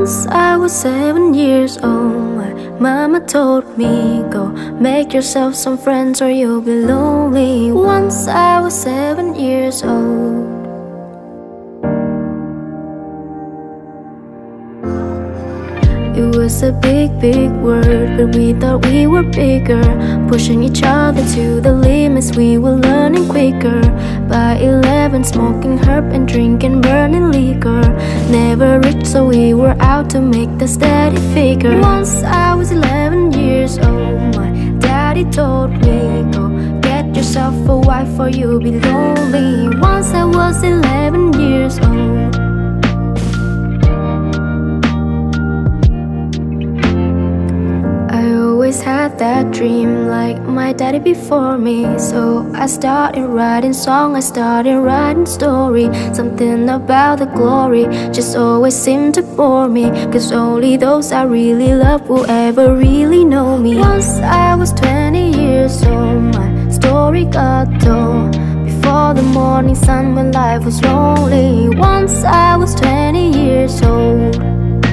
Once I was 7 years old, my mama told me, go make yourself some friends or you'll be lonely. Once I was 7 years old. It was a big, big word, but we thought we were bigger, pushing each other to the limits, we were learning quicker. By 11, smoking herb and drinking burning liquor. Never rich, so we were out to make the steady figure. Once I was 11 years old, my daddy told me, go get yourself a wife or you'll be lonely. Once I was 11 years old. Had that dream like my daddy before me, so I started writing song, I started writing story. Something about the glory just always seemed to bore me, cause only those I really love will ever really know me. Once I was 20 years old, my story got told before the morning sun when life was lonely. Once I was 20 years old.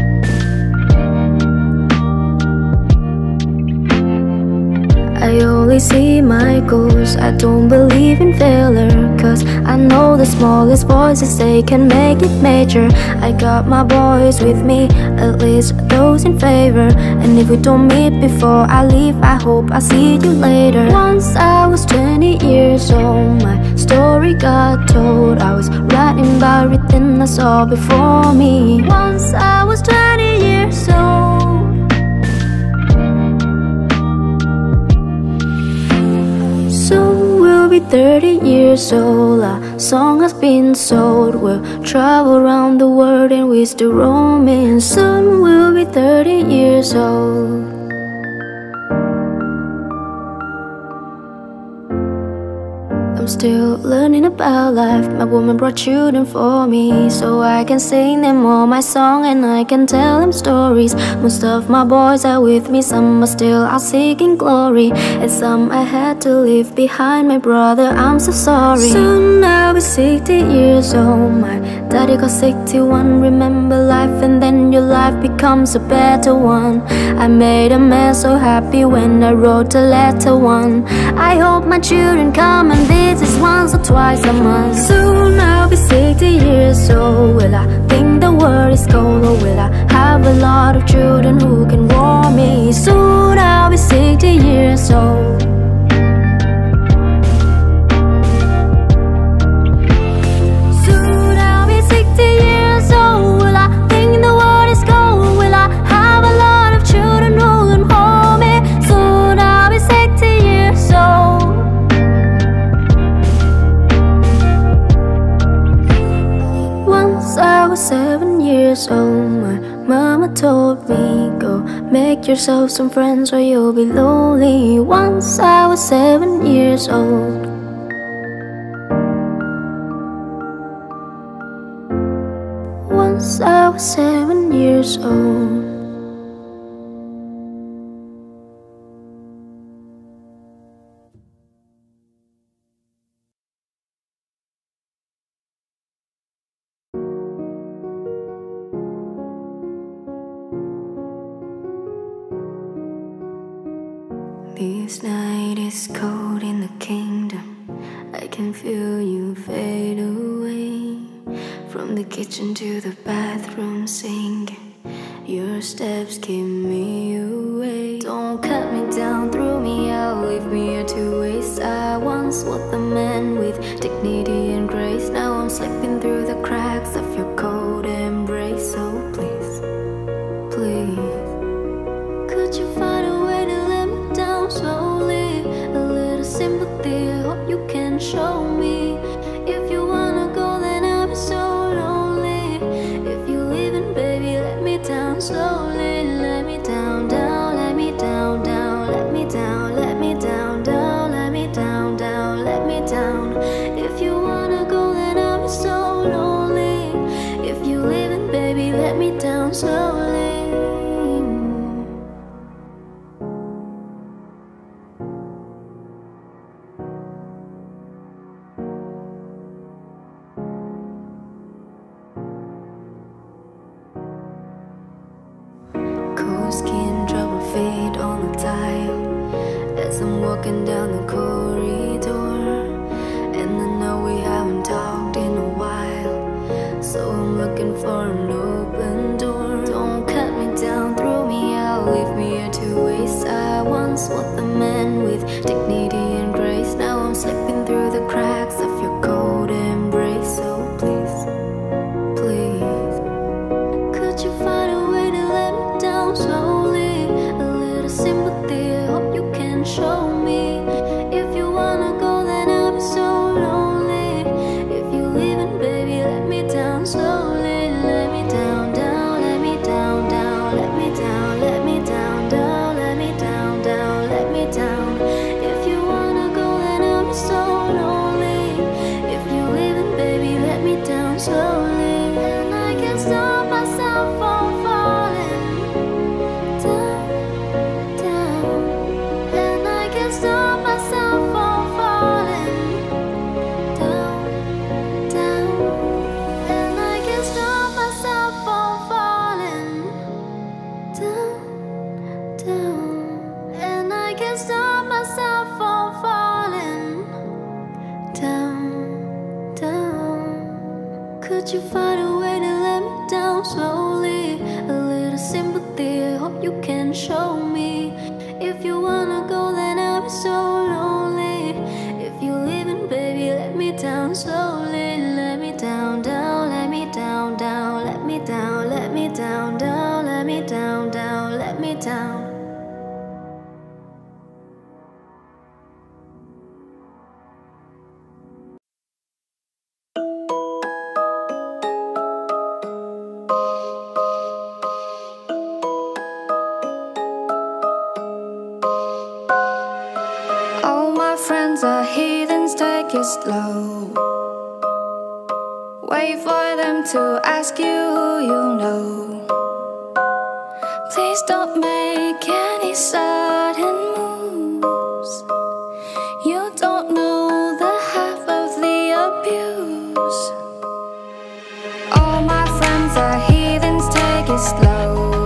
I only see my goals, I don't believe in failure, cause I know the smallest voices, they can make it major. I got my boys with me, at least those in favor. And if we don't meet before I leave, I hope I see you later. Once I was 20 years old, my story got told. I was writing about everything I saw before me. Once I was 20 years old. Soon we'll be 30 years old, our song has been sold. We'll travel around the world and we're still roaming. Soon we'll be 30 years old. I'm still learning about life. My woman brought children for me, so I can sing them all my song and I can tell them stories. Most of my boys are with me, some are still out seeking glory, and some I had to leave behind. My brother, I'm so sorry. Soon I'll be 60 years old. My daddy got 61. Remember life and then your life becomes a better one. I made a man so happy when I wrote a letter one. I hope my children come and visit once or twice a month. Soon I'll be 60 years old. Will I think the world is cold, or will I have a lot of children who can warm me? Soon I'll be 60 years old. Soon I'll be 60 years old. Will I think the world is cold? Will I have a lot of children who can hold me? Soon I'll be 60 years old. Once I was 7 years old, my mama told me, go make yourself some friends or you'll be lonely. Once I was 7 years old. Once I was 7 years old. This night is cold in the kingdom. I can feel you fade away. From the kitchen to the bathroom singing, your steps keep me away. Don't cut me down, throw me out, leave me here to waste. I once was the man with dignity and grace. Now I'm slipping through the cracks of your cold embrace. So please, please, could you find a way to let me down slowly? A little sympathy, I hope you can show me. If you wanna go, then I'll be so lonely. If you leaving, baby, let me down slowly. Let me down, down, let me down, down, let me down, let me down, down, let me down, down, let me down. If you wanna go, then I'll be so lonely. walking down the corridor, and I know we haven't talked in a while, so I'm looking for an open door. Don't cut me down, throw me out, leave me here to waste. I once was the man with dignity and grace. Now I'm slipping through the cracks of your cold embrace. So please, please, could you find a way to let me down slowly? A little sympathy, I hope you can show me. If you wanna go, then I'll be so lonely. If you're leaving, baby, let me down slowly. Let me down, down, let me down, down, let me down, let me down, down, let me down, down, let me down. If you wanna go, then I'll be so lonely. If you're leaving, baby, let me down slowly. And I can't stop myself from falling down, down. And I can't stop myself from falling down, down. And I can't stop myself from falling down, down. And I can't stop myself from falling down, down. Could you find a way to let me down slowly? A little sympathy, I hope you can show me. If you wanna go, then I'll be so lonely. If you're leaving, baby, let me down slowly. Let me down, down, let me down, down, let me down, let me down, down, let me down, down, let me down. All my friends are heathens, take it slow. Wait for them to ask you who you know. Please don't make any sudden moves. You don't know the half of the abuse. All my friends are heathens, take it slow.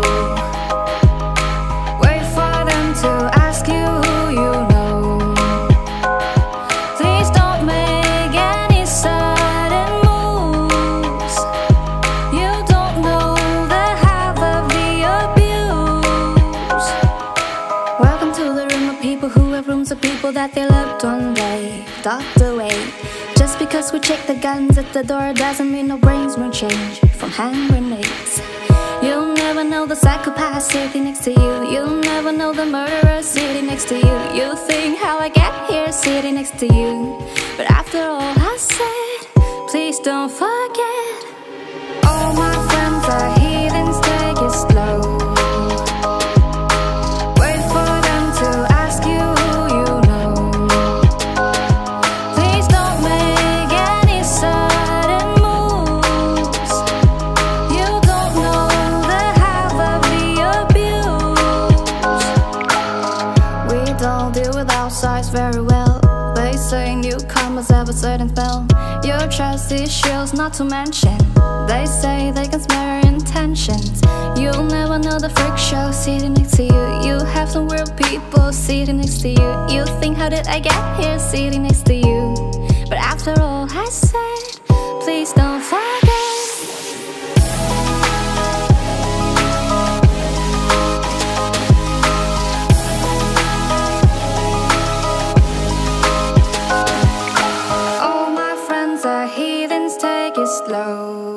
Wait for them to ask you who you know. Please don't make any sudden moves. You don't know the half of the abuse. Welcome to the room of people who have rooms of people that they left one day, docked away. Just because we check the guns at the door doesn't mean no brains won't change from hand grenades. You'll never know the psychopath sitting next to you. You'll never know the murderer sitting next to you. You think how I get here sitting next to you. But after all I said, please don't forget. All my friends are heathens, take it slow. Wait for them to ask you who you know. Please don't make any sudden moves. You don't know the half of the abuse. We don't deal with outsiders very well. They say newcomers have a certain spell. Your trust issues not to mention. They say they can smell your intentions. You'll never know the freak show sitting next to you. You have some weird people sitting next to you. You think how did I get here sitting next to you. But after all I said, please don't forget. All my friends are heathens, take it slow.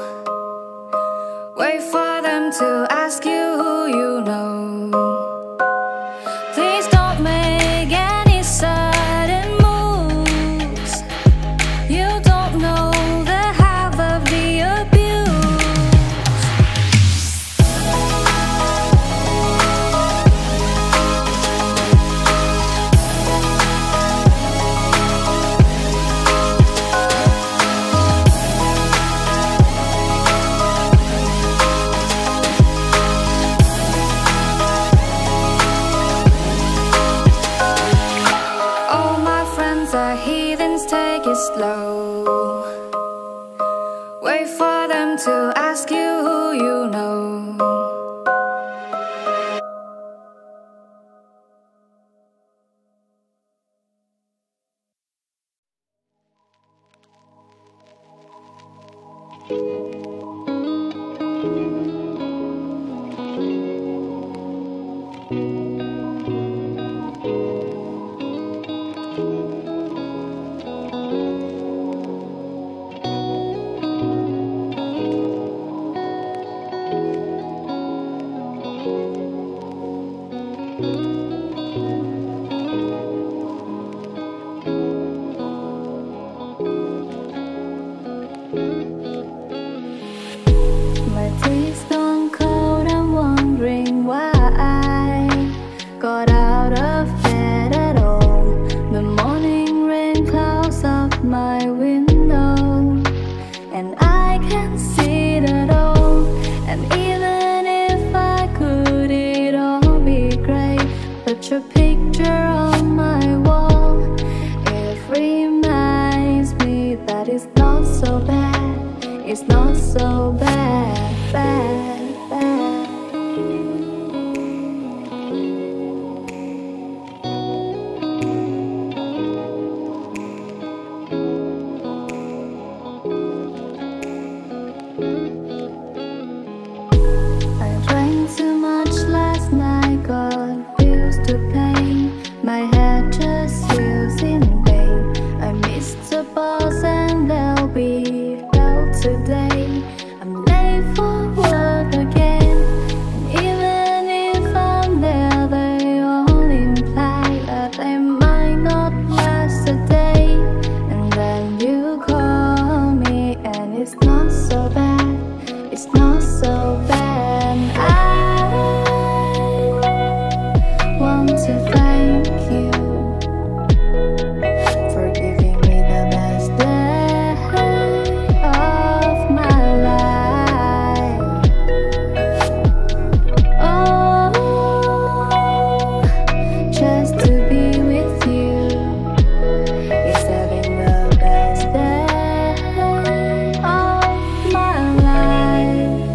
Wait for them to ask you who you know. Please don't make any sudden moves. You don't know the half of the abuse. All my friends are heathens, take it slow. Wait for them to ask you who you know. All my friends are heathens, take it slow. Wait for them to ask you who you know. Please don't make any sudden moves. You don't know the half of the abuse. All my friends are heathens, take it slow. Wait for them to ask you who you know. Please don't make any sudden moves. You don't know the half of the abuse. can see it all. And even if I could, it'd all be great. But your picture on my wall, it reminds me that it's not so bad. It's not so bad, bad, bad. I drank too much last night, got used to pain. My head just feels in vain. I missed the bus and they'll be out today. I'm late for work again. And even if I'm there, they all imply that they might not last a day. And then you call me and it's not so bad. It's not so bad. I want to thank you for giving me the best day of my life. Oh, just to be with you is having the best day of my life.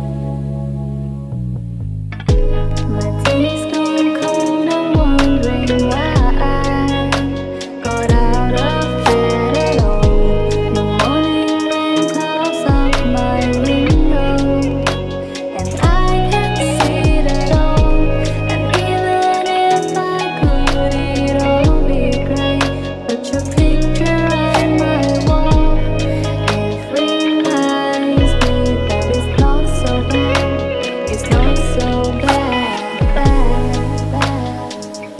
My day's gone cold, I'm wondering why I got out of bed at all. The morning rain clouds up my window, and I can't see it all. And even if I could, it'd all be great. But your picture on my wall, it reminds me that it's not so bad. It's not so bad, bad, bad.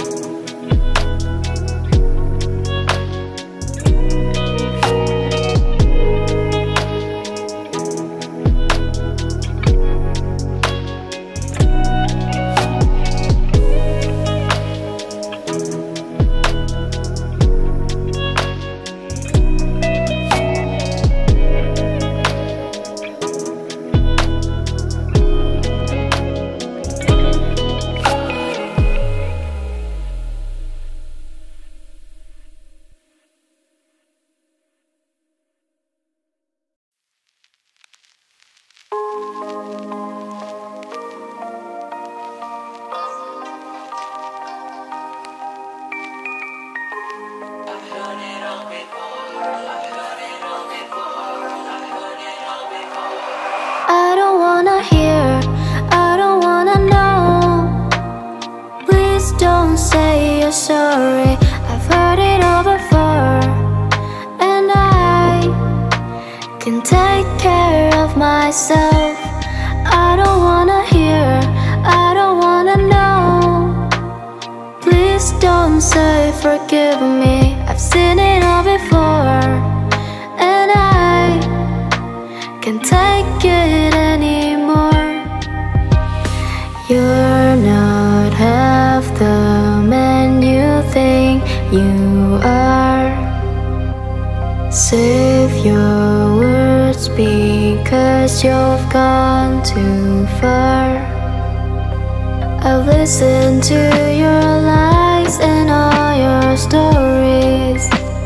I don't wanna hear, I don't wanna know. Please don't say you're sorry. I've heard it all before. And I can take care of myself. I don't wanna hear, I don't wanna know. Please don't say forgive me. I've seen it all before. And I can't take it anymore. You're not half the man you think you are. Save your words because you've gone too far. I've listened to your lies and all your stories.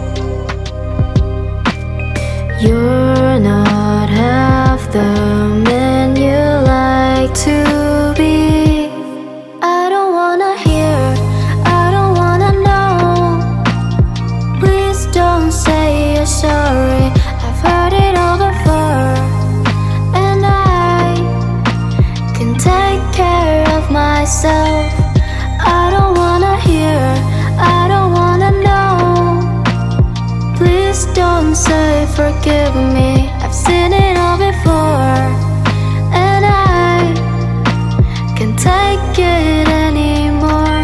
You're not half the man you like to be. I don't wanna hear, I don't wanna know. Please don't say you're sorry. I've heard it all before. And I can take care of myself. I don't wanna hear, I don't wanna know. Please don't say forgive me. I've seen it all before. And I can't take it anymore.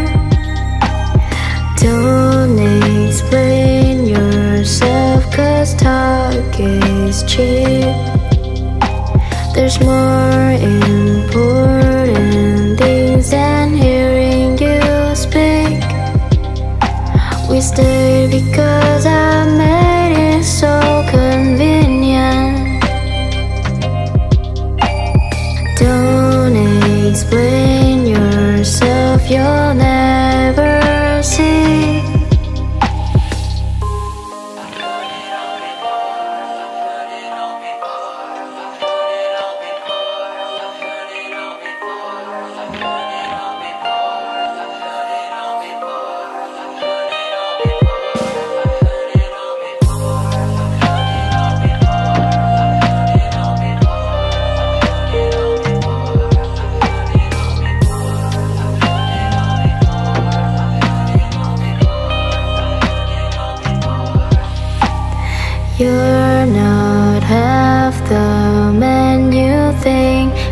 Don't explain yourself, 'cause talk is cheap. There's more important things than hearing you speak. We stayed because I made it so convenient.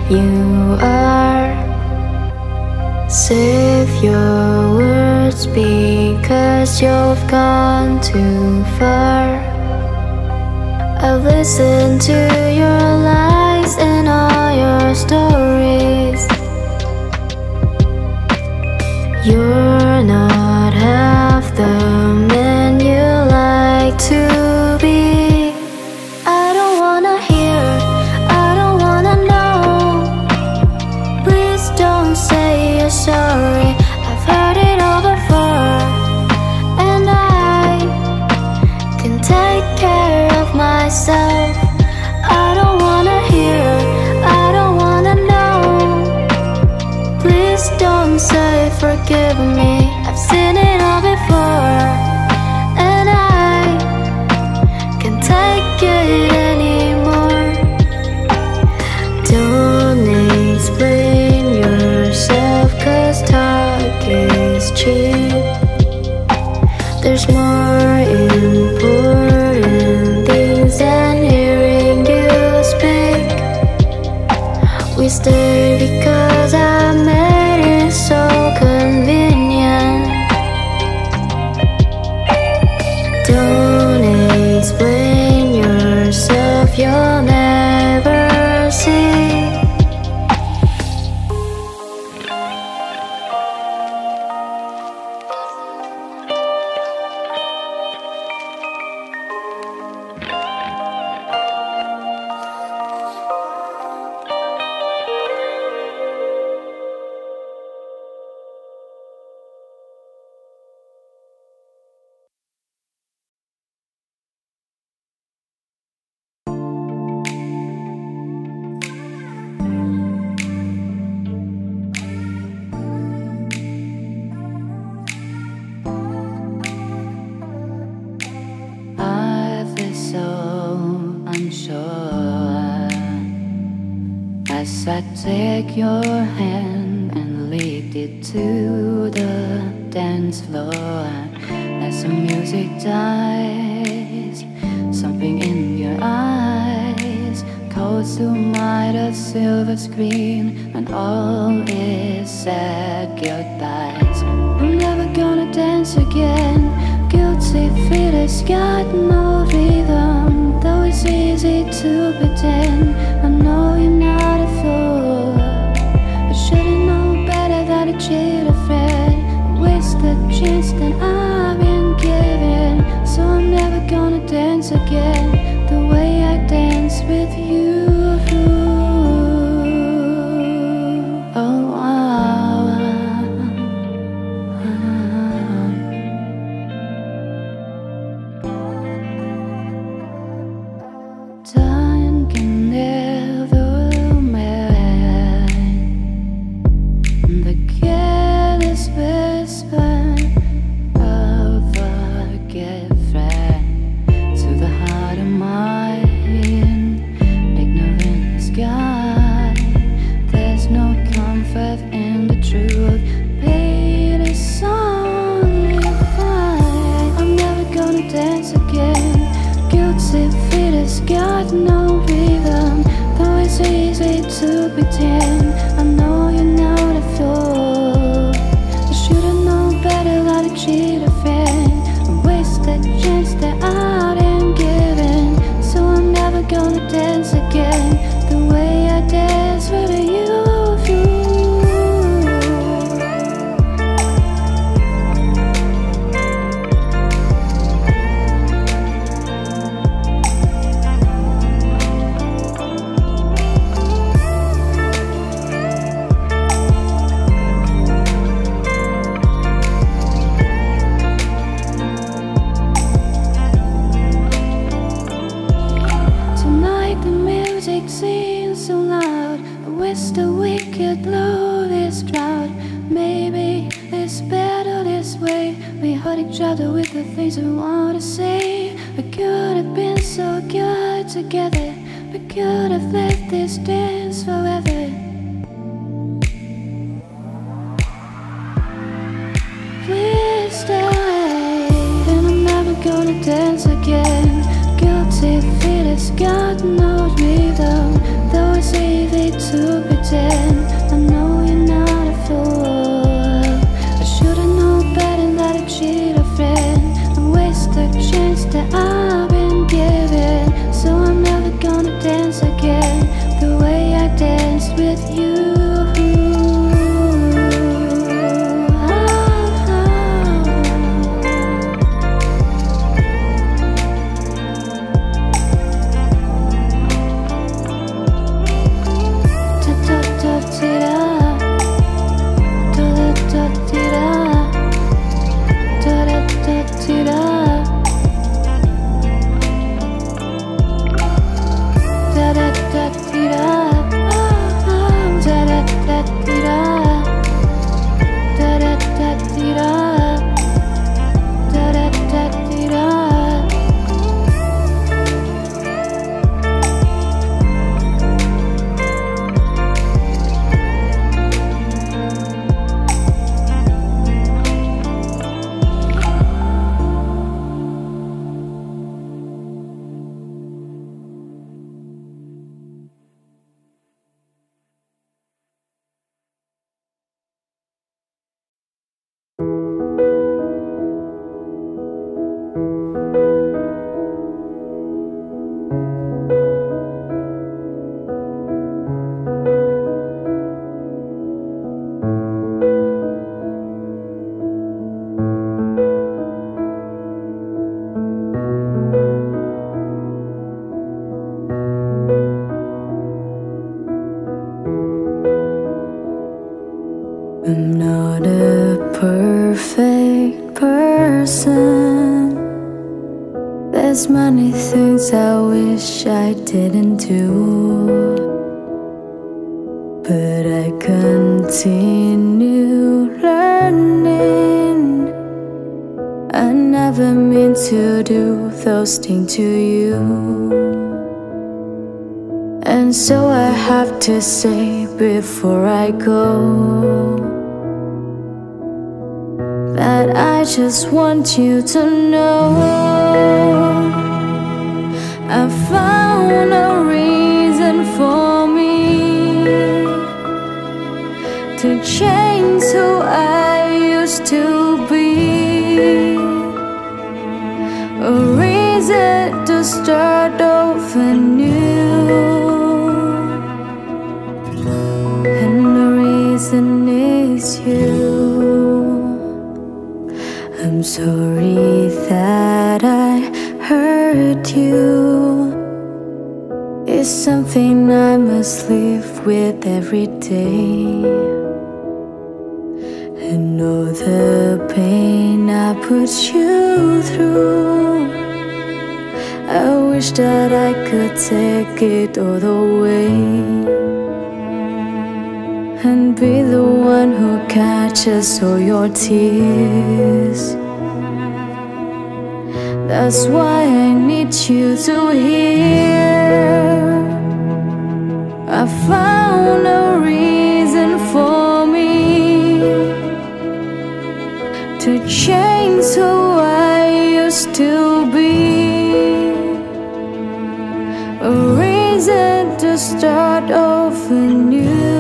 you are. Save your words because you've gone too far. I've listened to your lies and all your stories. You're not half the man you like to be. I don't wanna hear, I don't wanna know. Please don't say you're sorry. I've heard it all before, and I can take care of myself. I don't wanna hear, I don't wanna know. Please don't say forgive me. I've seen it all before, and I can't take it anymore. Don't explain yourself, 'cause talk is cheap. There's more important things than hearing you speak. We stayed because I made it so convenient. Don't explain yourself, you'll never see. As I take your hand and lead it to the dance floor, as the music dies, something in your eyes calls to mind a silver screen, and all is said goodbyes. I'm never gonna dance again. Guilty feet has got no rhythm, though it's easy to pretend. I know you're not a fool. I should've known better than to cheat a friend, waste the chance that I've been given. So I'm never gonna dance again the way I dance with you. Oh, time can never mend the careless whisper of a good friend to the heart of mine, ignorant the sky. There's no comfort in the truth. Pain is only fine. I'm never gonna dance again. Guilty feet has got no rhythm, though it's easy to pretend. I know you're not a fool. I should've known better than to cheat a friend and waste that chance that I didn't given. So I'm never gonna dance again the way I dance with you. Tonight the music seems so loud. I wish that we could blow this cloud. Maybe it's better this way. We hurt each other with the things we want to say. We could have been so good together. We could have left this dance forever. Please stay, and I'm never gonna dance again. Guilty feet has got no rhythm, though it's easy to pretend. I'm not a perfect person. There's many things I wish I didn't do, but I continue learning. I never meant to do those things to you, and so I have to say before I go that I just want you to know I found a reason for me to change who I used to be, a reason to start over new, and the reason is you. I'm sorry that I hurt you. It's something I must live with every day, and all the pain I put you through, I wish that I could take it all away and be the one who catches all your tears. That's why I need you to hear I found a reason for me to change who I used to be, a reason to start over new.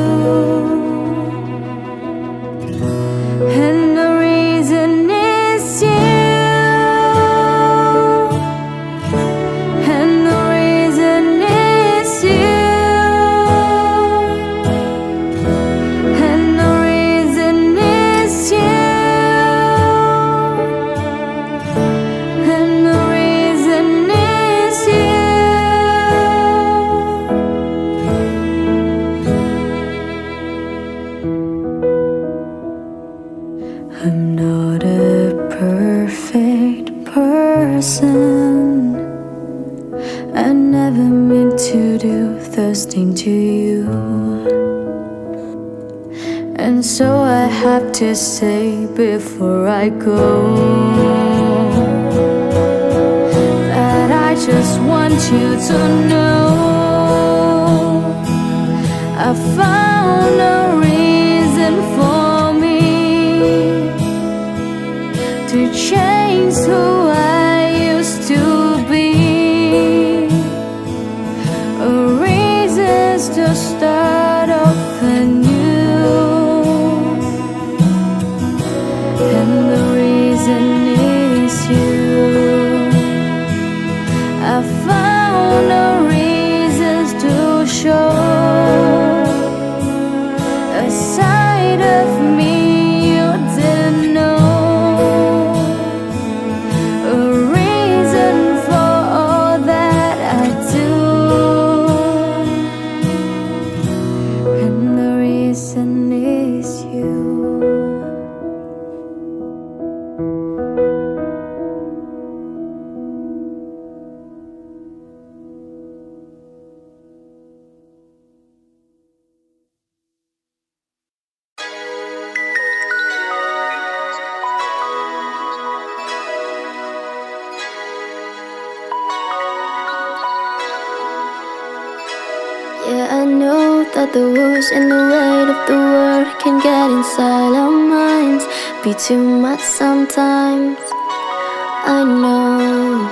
And the reason is you. And the reason is you. And the reason is you. And the reason is you. I'm not a perfect person. I never meant to do those things to you, and so I have to say before I go that I just want you to know I found a reason for me to change who I used to be, a reason to start off anew, and the reason is you. I found a reason to show that the rules and the weight of the word can get inside our minds, be too much sometimes, I know.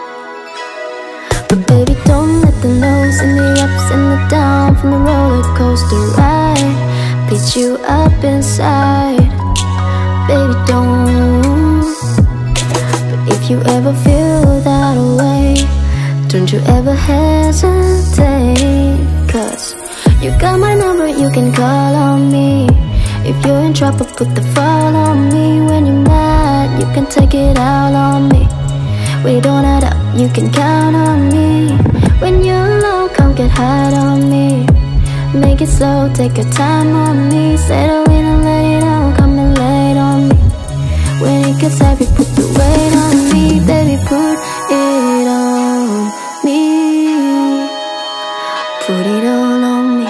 But baby, don't let the lows and the ups and the downs from the roller coaster ride beat you up inside. Baby, don't. But if you ever feel that way, don't you ever hesitate, 'cause you got my number, you can call on me. If you're in trouble, put the fall on me. When you're mad, you can take it out on me. We don't add up, you can count on me. When you're low, come get high on me. Make it slow, take your time on me. Settle in and let it out, come and lay it on me. When it gets heavy, put the weight on me. Baby, put it on me. Put it all on me.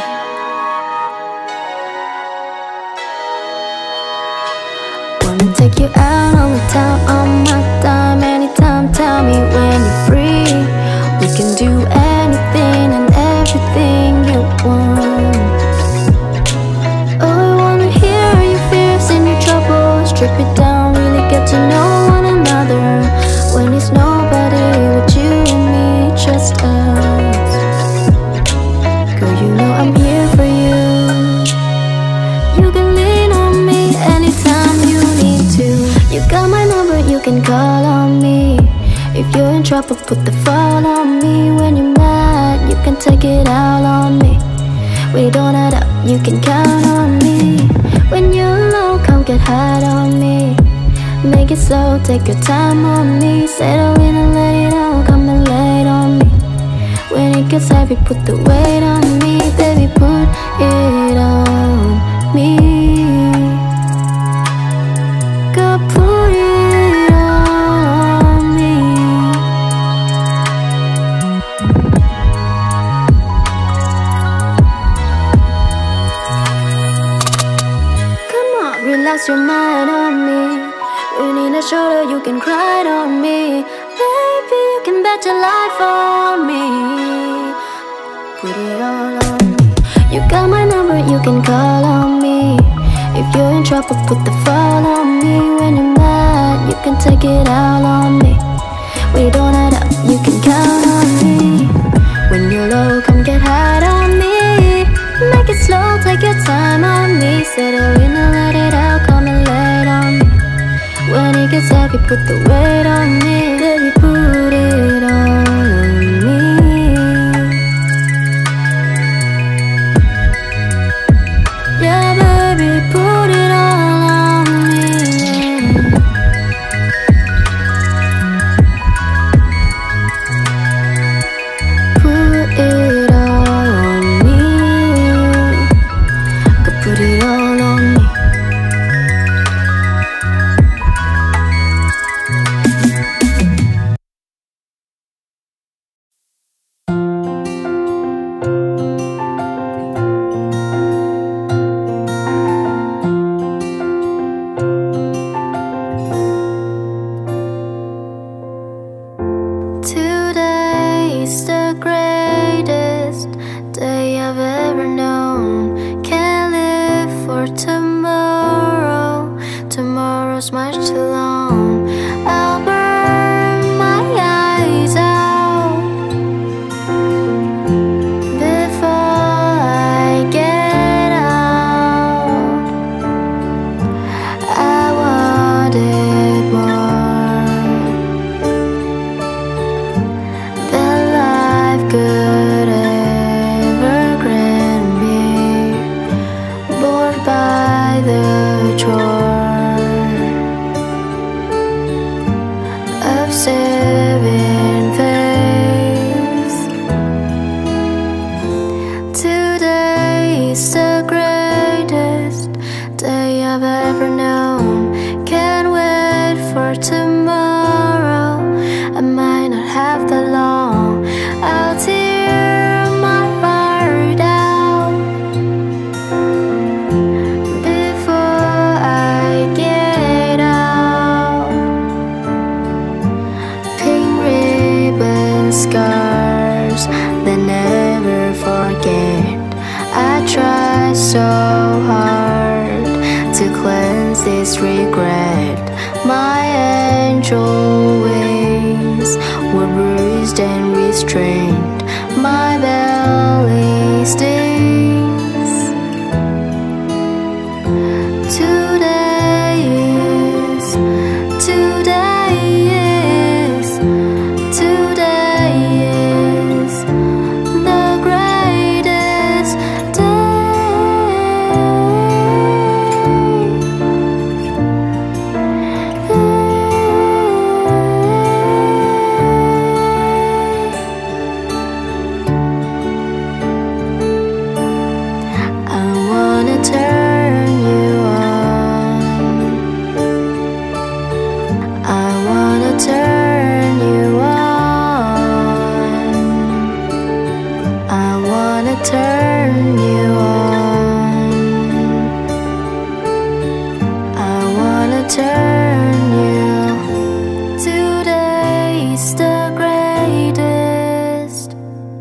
Wanna take you out on the town on my time. Anytime, tell me when you're free. We can do anything and everything you want. Oh, I wanna hear your fears and your troubles. Strip it down, really get to know one another. When it's nobody but you and me, just us. Girl, you know I'm here for you. You can lean on me anytime you need to. You got my number, you can call on me. If you're in trouble, put the fall on me. When you're mad, you can take it out on me. We don't add up, you can count on me. When you're low, come get high on me. Make it slow, take your time on me. Settle in and let it out, come and lay it on me. When it gets heavy, put the weight on me. Baby, put it on me. Girl, put it on me. Come on, relax your mind on me. You need a shoulder, you can cry on me. Baby, you can bet your life on me. Put it all on me. You got my number, you can call on me. If you're in trouble, put the fall on me. When you're mad, you can take it out on me. We don't add up, you can count on me. When you're low, come get high on me. Make it slow, take your time on me. Settle in and let it out, come and lay it on me. When it gets heavy, put the weight on me. Baby, put it on me. Yeah, baby, put it all on me. Put it all on me. Could put it all on me. Today's the greatest day I've ever known. Can't live for tomorrow. Tomorrow's much too long. I'll burn my eyes out before I get out. I wanted more than life could ever grant me. Bored by the chore of saving face. Today's the greatest day I've ever known. Can't wait for tomorrow. I might not have that long. I'll tear my heart out before I get out. Pink ribbon scars they never forget. I drained, my belly stings. Today is the greatest turn you on. I wanna turn you. Today's the greatest.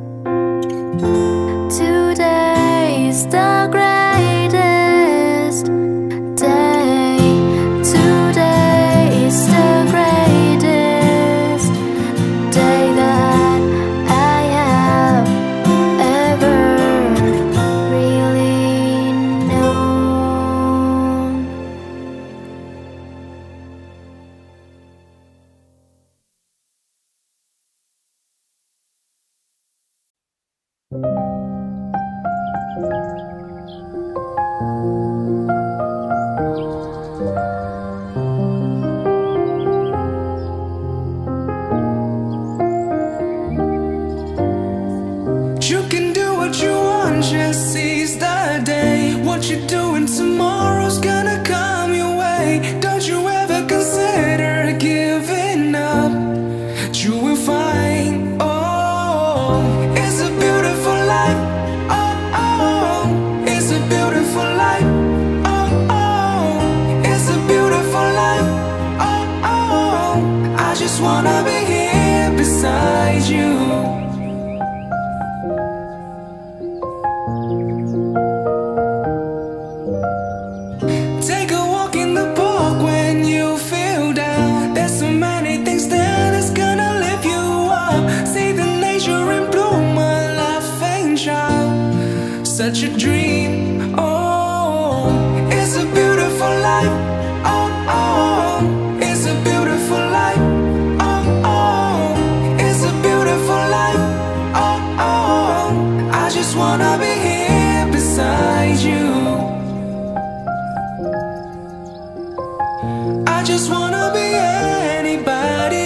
Today's the greatest day. Today is the greatest day that I have ever really known. You can do what you want, just seize the day. What you're doing tomorrow's gonna come your way. Don't you ever consider giving up. You will find, oh, it's a beautiful life. Oh, oh, it's a beautiful life. Oh, oh, it's a beautiful life. Oh, oh, I just wanna be here beside you. Take a walk in the park when you feel down. There's so many things there that's gonna lift you up. See the nature in bloom, a laughing child. Such a dream, oh, it's a beautiful life. Oh, oh, it's a beautiful life. Oh, oh, it's a beautiful life. Oh, oh, I just wanna be here beside you. I just wanna be anybody.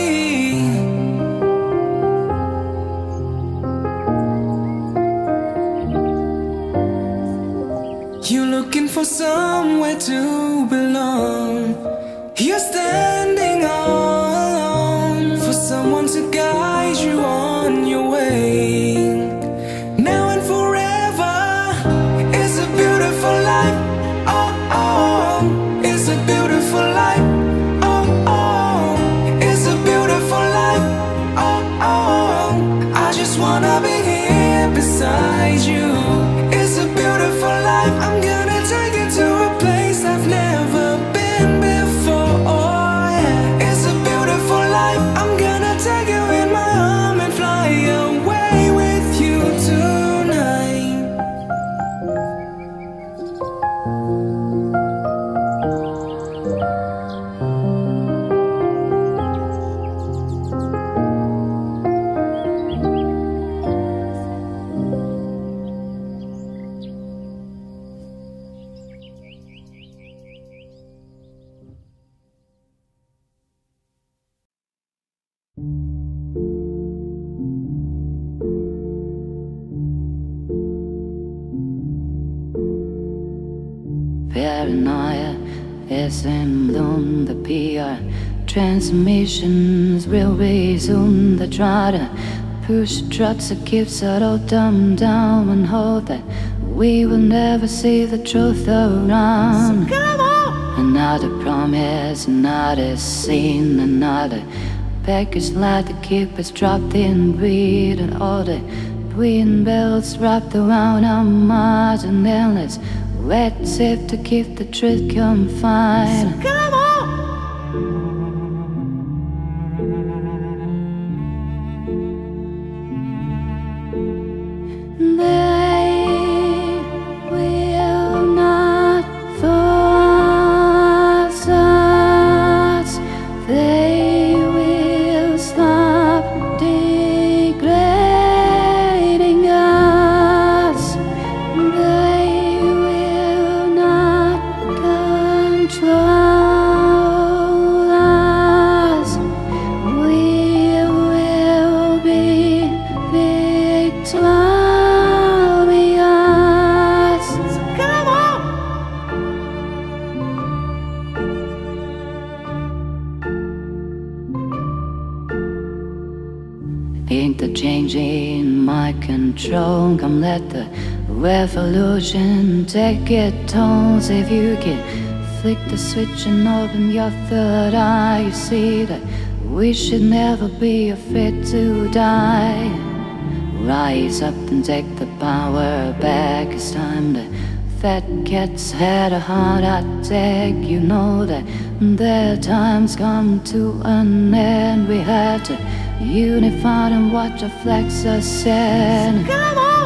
You're looking for somewhere to belong. You're standing all alone for someone to guide you on your way. Now and forever, it's a beautiful life. Oh, oh, it's a beautiful life. Oh, oh, it's a beautiful life. Oh, oh, I just wanna be here beside you. It's a beautiful life. I'm gonna take you to a place I've never been before. Oh, yeah. It's a beautiful life. I'm gonna take you in my arm and fly away with you tonight. Paranoia is in bloom, the PR transmissions will resume. The try to push trucks that keeps it all dumbed down and hold that we will never see the truth around. So come on! Another promise, another scene, another package like to keep us trapped in greed, and all the twin belts wrapped around our minds, and endless wet safe to keep the truth confined. So come on! control. Come let the revolution take its toll. If you can flick the switch and open your third eye, you see that we should never be afraid to die. Rise up and take the power back. It's time the fat cats had a heart attack. You know that their time's come to an end. We had to unify and watch our flags ascend. Come on!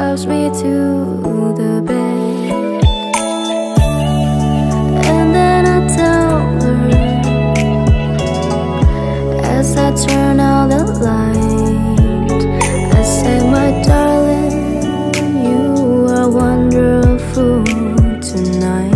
drives me to the bed. And then I tell her, as I turn out the light, I say, my darling, you are wonderful tonight.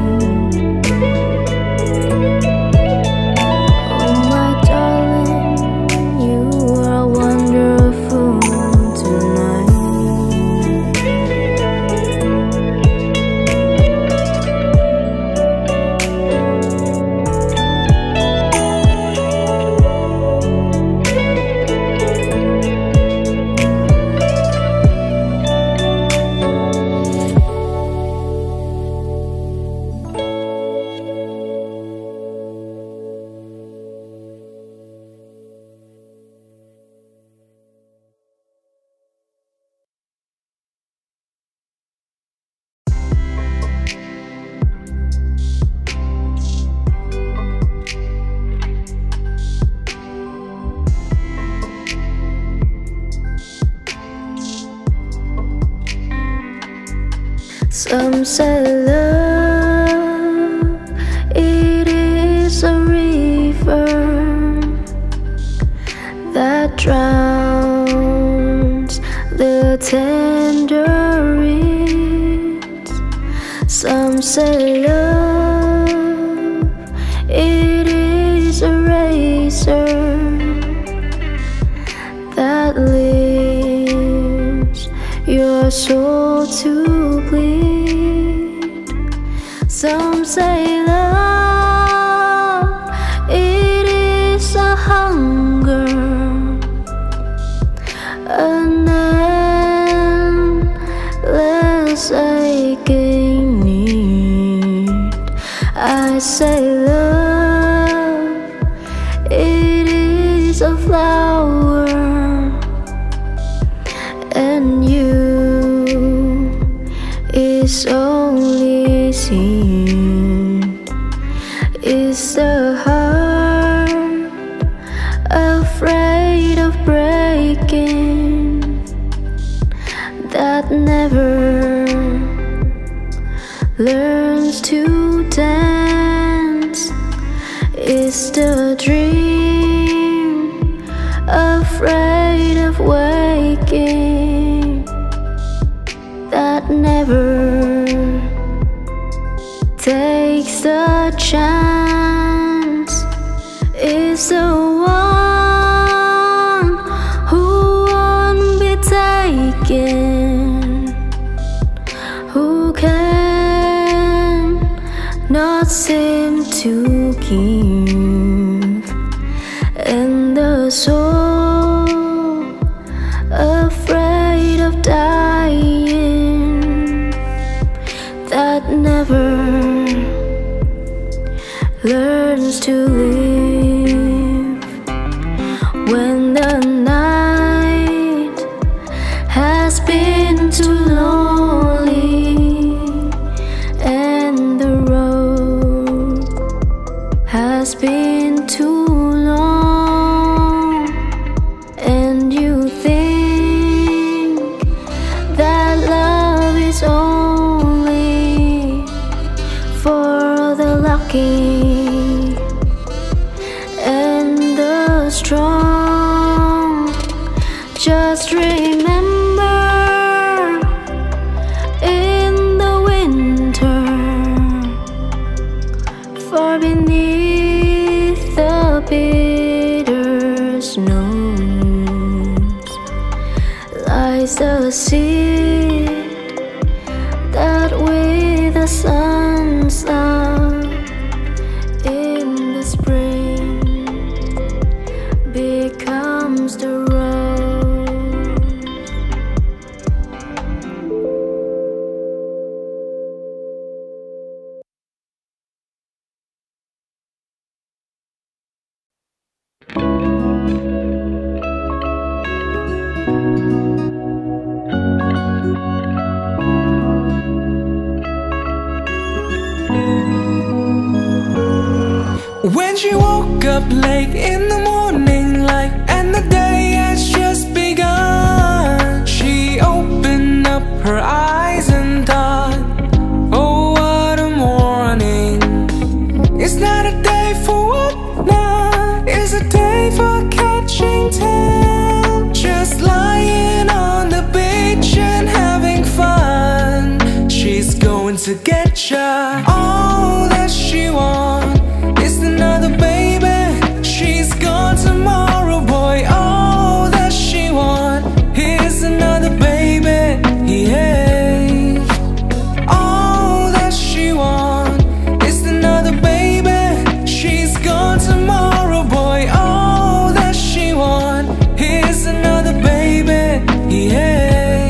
Some say love, it is a river that drowns the tender reeds. Some say love, it is a razor that leaves your soul to bleed. Some say love, it is a hunger, an endless aching need. I say love, it is a flower, and you is only seed. Is the heart afraid of breaking, that never learns to dance? Is the dream afraid of waking, that never takes the chance? Is the one who won't be taken, who can not seem to give, and the soul afraid of dying, that never learns to live. When the night has been too lonely and the road has been too long, and you think that love is only for the lucky and the strong, just remember, in the winter, far beneath the bitter snows, lies the seed that with the sun's love in the spring becomes the When she woke up late in the morning light and the day has just begun, she opened up ya. All that she wants is another baby. She's gone tomorrow, boy. All that she wants is another baby. Yeah. All that she wants is another baby. She's gone tomorrow, boy. All that she wants is another baby. Yeah.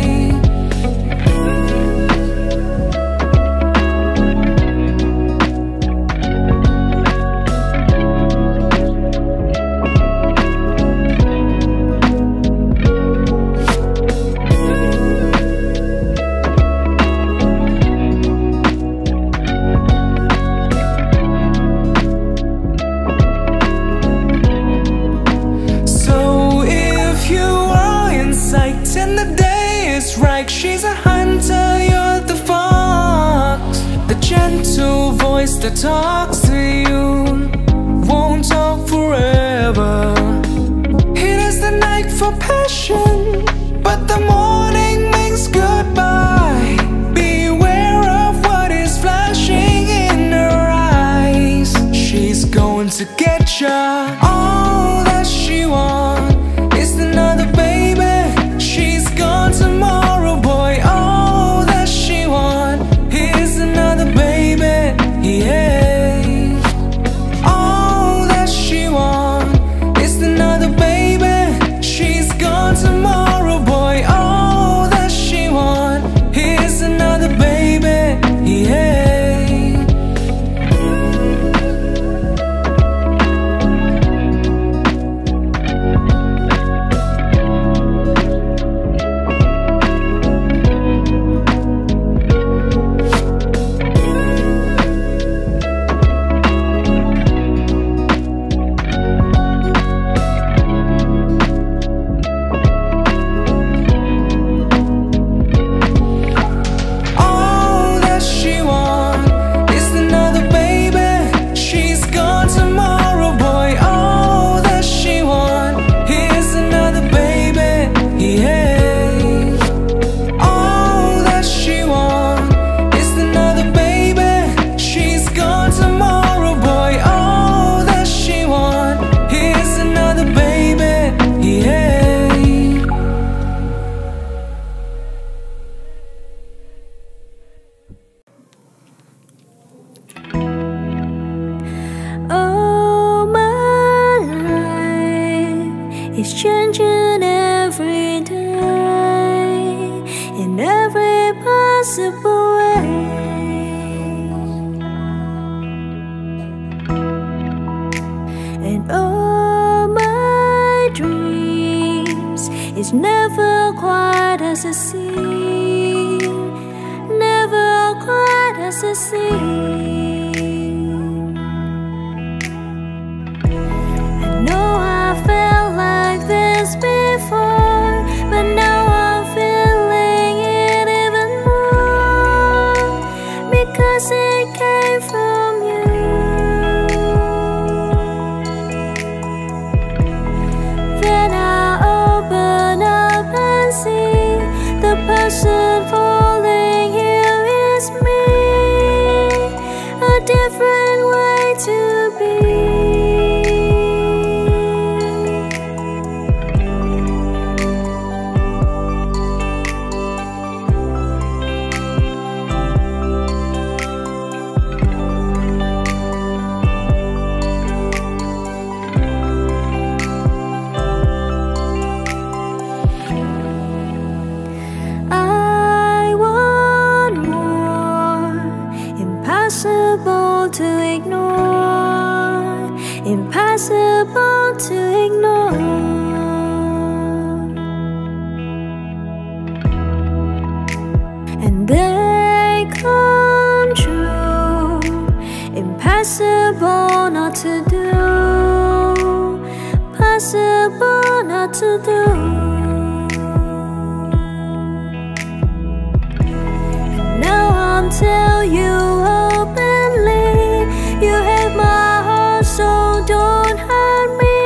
She's a hunter, you're the fox. The gentle voice that talks to you won't talk forever. It is the night for passion, but the morning means goodbye. Beware of what is flashing in her eyes. She's going to get ya. All that she wants is another baby. She's gone tomorrow, boy. All that she wants is another baby. Yeah. All that she wants is another baby. She's gone tomorrow, boy. All that she wants is another baby. Yeah. Tell you openly, you have my heart, so don't hurt me.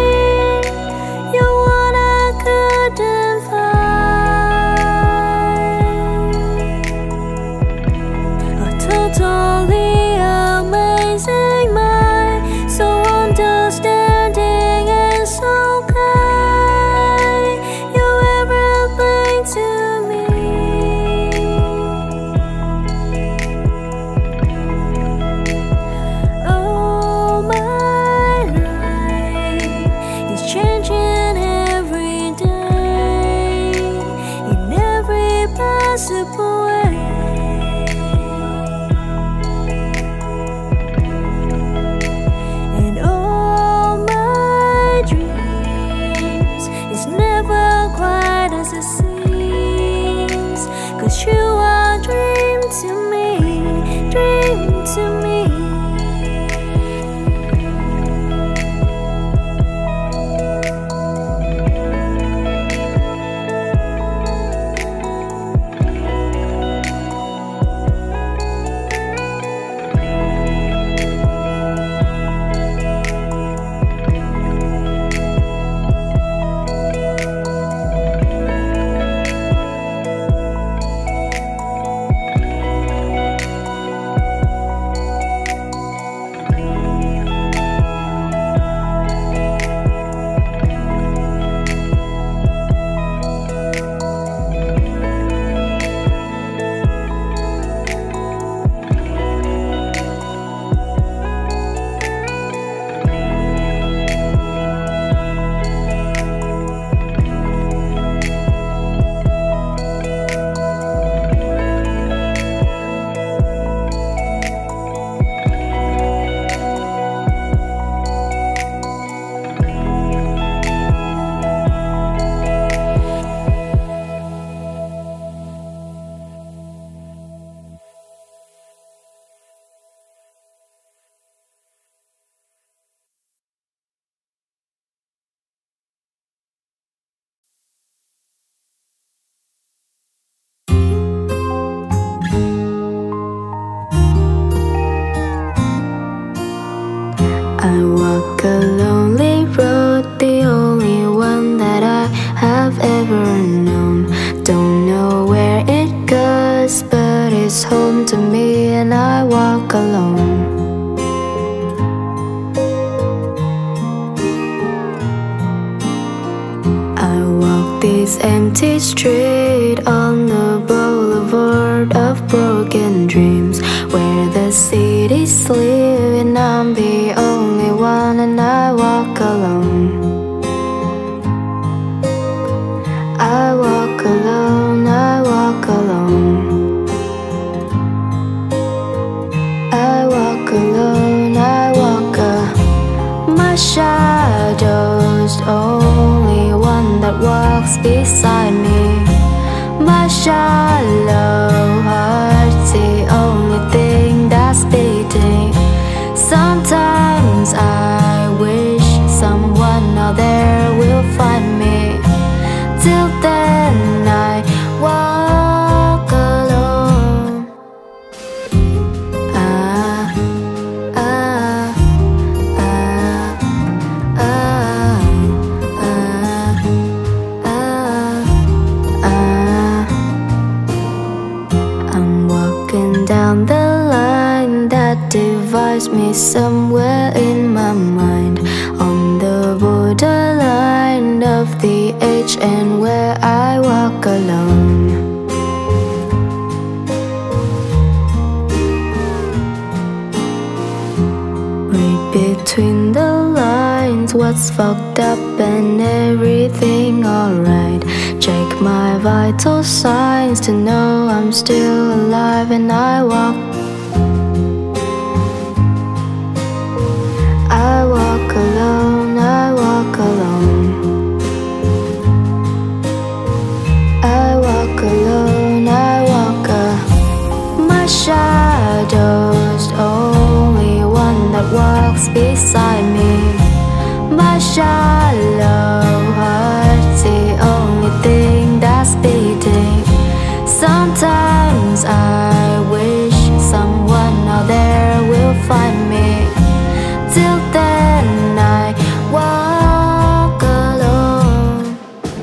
You're what I couldn't find. A total empty street on the boulevard of broken dreams, where the city's sleeping. I'm the only one and I walk alone. I walk alone, I walk alone. I walk alone, I walk my shadow's the only one that walks beside me. My shallow heart's the only thing that's beating. Sometimes I wish someone out there will find me. Till then I walk alone. I'm walking down the line that divides me somewhere in my mind, on the borderline of the edge and where I walk alone. Read between the lines what's fucked up and everything alright. Check my vital signs to know I'm still alive and I walk alone, I walk alone. I walk alone, I walk my shadow's the only one that walks beside me. My shallow heart's the only thing that's beating. Sometimes I wish someone out there will find me. Till then I walk alone.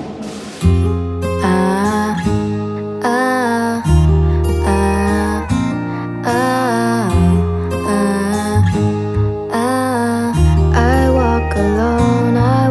I walk alone, I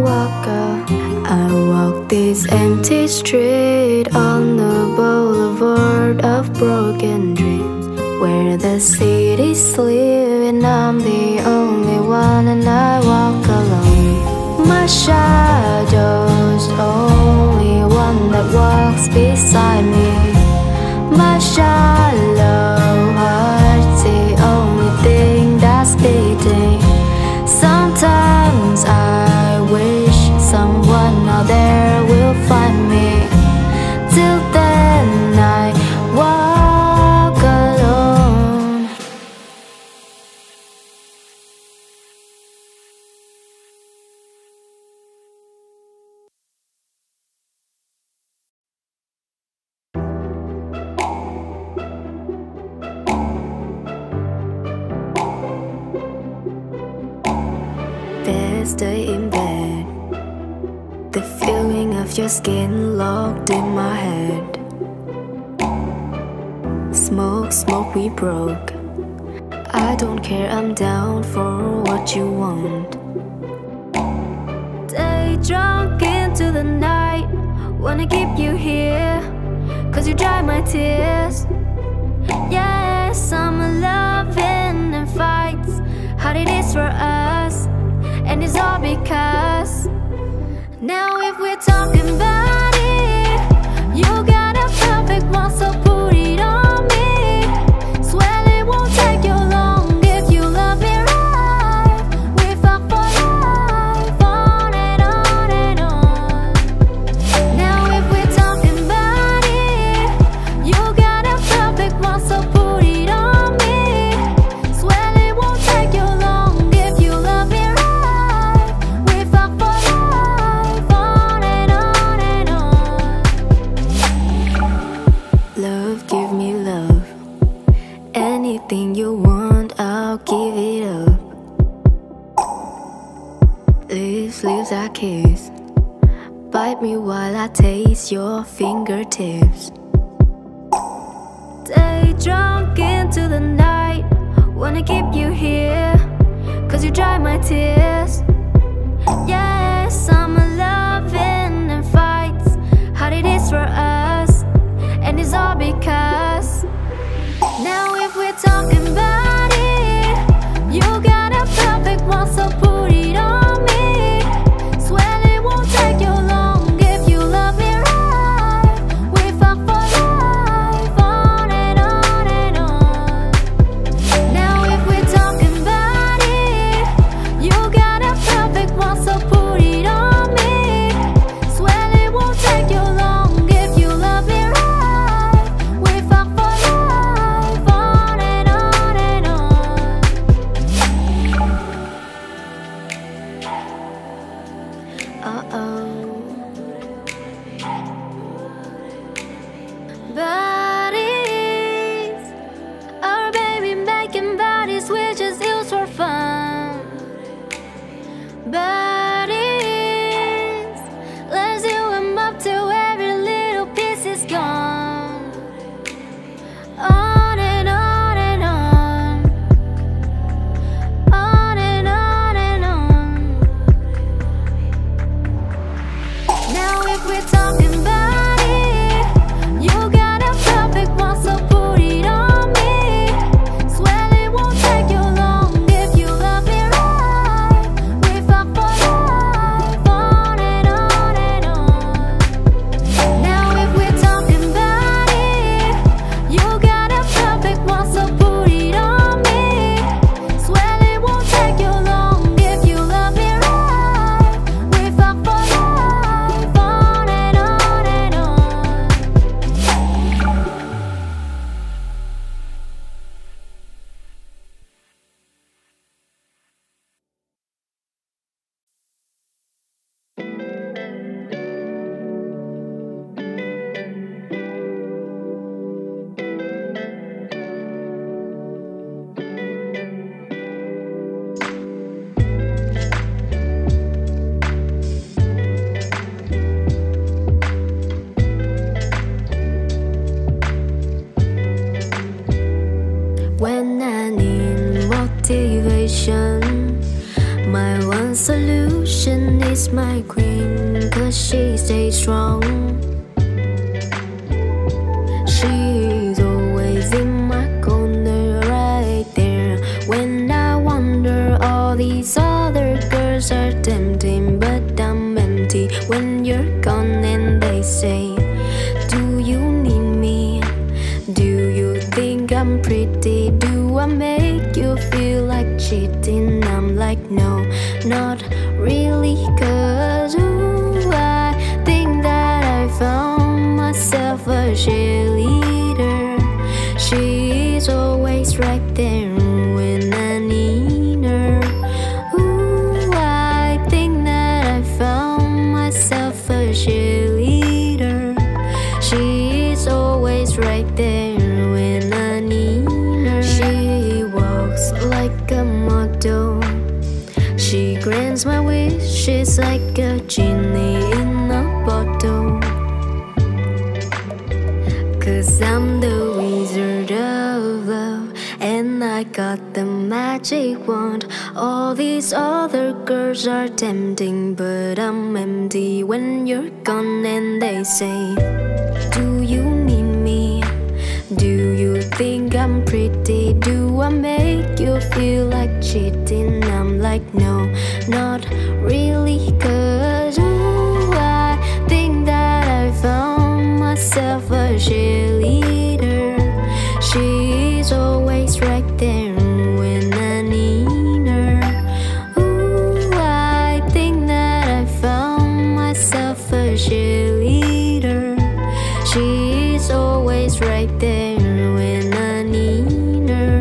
walk this empty street on the boulevard of broken dreams, where the city's sleeping. I'm the only one and I walk alone. My shadow's the only one that walks beside me. My shallow heart's the only thing that's beating. Sometimes I wish someone out there will find me. Till then I walk alone. Best day in bed, the feeling of your skin locked in my head. Smoke, smoke, we broke. I don't care, I'm down for what you want. Day drunk into the night, wanna keep you here, cause you dry my tears. Yes, summer loving and fights, hard it is for us, and it's all because now if we're talking about it, you got a perfect one, so put it on me. Swear it won't take you long if you love me right. We fuck for life, on and on and on. Now if we're talking about it, you got a perfect one, so put it on me. Swear it won't take you long if you love me right. We fuck for life, on and on and on. Love, give me love. Anything you want, I'll give it up. Lips, lips I kiss. Bite me while I taste your fingertips. Day drunk into the night, wanna keep you here, cause you dry my tears. Yes, summer loving and fights, hard it is for us, and it's all because now if we're talking about it, you got a perfect one, so put it on me. Swear it won't take you long if you love me right. We fuck for life, on and on and on. Now if we're talking about it, you got a perfect one, so put it on me. Swear it won't take you long if you love me right. We fuck for life, on and on and on. Bodies, our baby making bodies we just use for fun. Bodies, let's do them up till every little piece is gone. On and on and on. On and on and on. Now if we're talking about it, you got a perfect one, so put it on me. Swear it won't take you long if you love me right. We fuck for life, on and on and on. Now if we're talking about it, you got a perfect one, so put it on me. Swear it won't take you long if you love me right. We fuck for life, on and on and on. When I need motivation, my one solution is my queen, 'cause she stays strong. She's always in my corner, right there. When I wonder, all these other girls are tempting, but I'm empty when you're gone. And they say, do you need me? Do you think I'm pretty? Do I make you feel like cheating? I'm like, no, not really, 'cause ooh, I think that I found myself a cheerleader. She's always right there when I need her. Ooh, I think that I found myself a cheerleader. She's always right there when I need her. She walks like a model. She grants my wishes like a genie in a bottle. 'Cause I'm the wizard of love, and I got the magic wand. All these other girls are tempting, but I'm empty when you're gone. And they say, do you need me? Do you think I'm pretty? Do I make you feel like cheating? I'm like, no, not really, 'cause ooh, I think that I found myself a cheerleader. She's always right there when I need her. Ooh, I think that I found myself a cheerleader. She's always right there when I need her.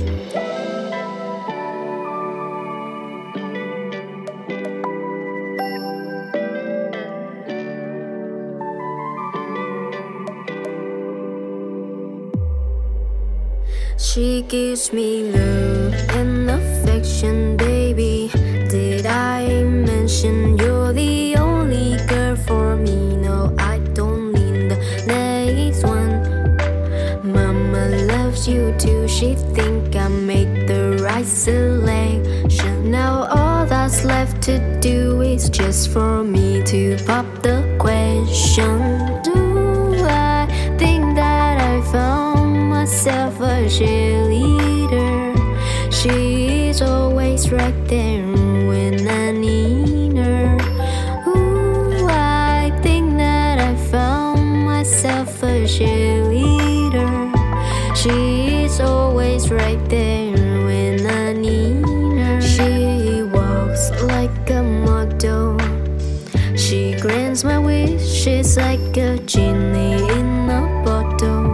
She gives me love and affection, baby. Did I mention you're the only girl for me? No, I don't need the next one. Mama loves you too. She think I made the right selection. Now all that's left to do is just for me to pop the question. Do cheerleader. She's always right there when I need her. Ooh, I think that I found myself a cheerleader. She's always right there when I need her. She walks like a model. She grants my wishes like a genie in a bottle.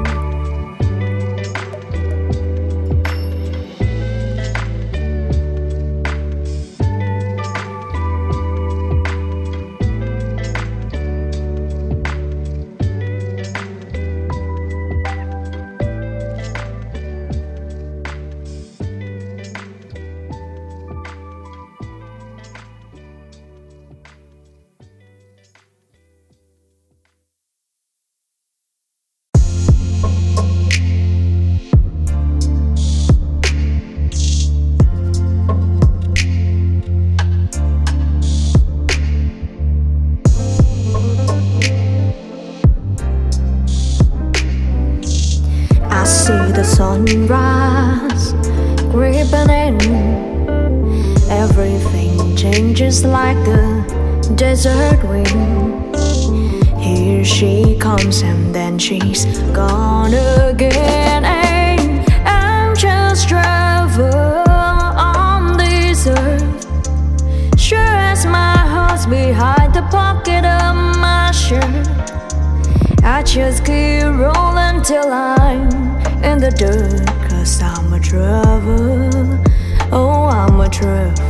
Sunrise creeping in. Everything changes like a desert wind. Here she comes and then she's gone again. And I'm just travel on this earth, sure as my heart's behind the pocket of my shirt. I just keep rolling till I'm in the dirt, 'cause I'm a traveler. Oh, I'm a traveler.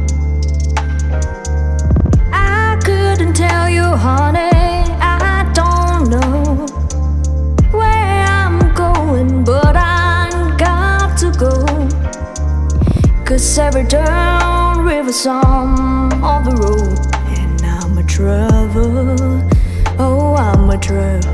I couldn't tell you, honey, I don't know where I'm going, but I got to go. 'Cause every turn, river song on the road, and I'm a traveler. Oh, I'm a traveler.